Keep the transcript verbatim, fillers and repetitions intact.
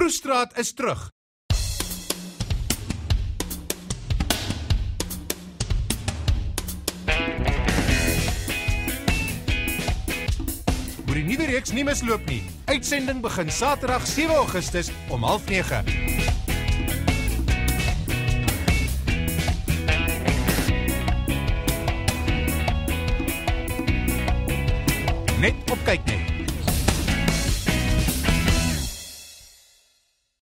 Vroestraat is terug. Moet die nuwe reeks nie misloop nie. Uitsending begin Saterdag sewe Augustus om half nege. Net op kyk net.